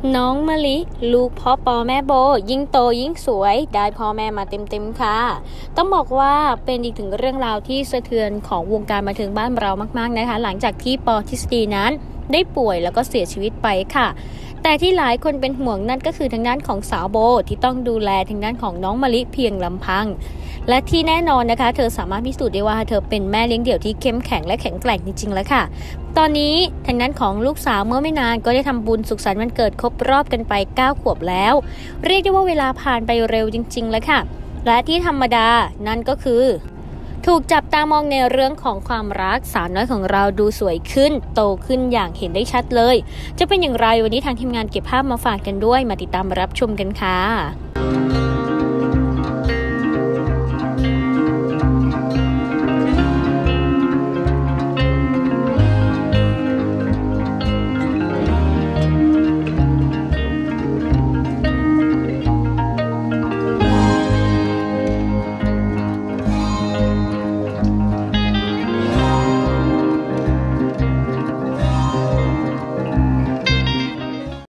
น้องมะลิลูกพ่อปอแม่โบยิ่งโตยิ่งสวยได้พ่อแม่มาเต็มๆค่ะต้องบอกว่าเป็นอีกถึงเรื่องราวที่สะเทือนของวงการบันเทิงบ้านเรามากๆนะคะหลังจากที่ปอทฤษฎีนั้นได้ป่วยแล้วก็เสียชีวิตไปค่ะแต่ที่หลายคนเป็นห่วงนั่นก็คือทางด้านของสาวโบที่ต้องดูแลทางด้านของน้องมะลิเพียงลำพังและที่แน่นอนนะคะเธอสามารถพิสูจน์ได้ว่าเธอเป็นแม่เลี้ยงเดี่ยวที่เข้มแข็งและแข็งแกร่งจริงๆแล้วค่ะตอนนี้ทางด้านของลูกสาวเมื่อไม่นานก็ได้ทำบุญสุขสันต์วันเกิดครบรอบกันไป9 ขวบแล้วเรียกได้ว่าเวลาผ่านไปเร็วจริงๆแล้วค่ะและที่ธรรมดานั่นก็คือถูกจับตามองในเรื่องของความรักสาวน้อยของเราดูสวยขึ้นโตขึ้นอย่างเห็นได้ชัดเลยจะเป็นอย่างไรวันนี้ทางทีมงานเก็บภาพมาฝากกันด้วยมาติดตามรับชมกันค่ะ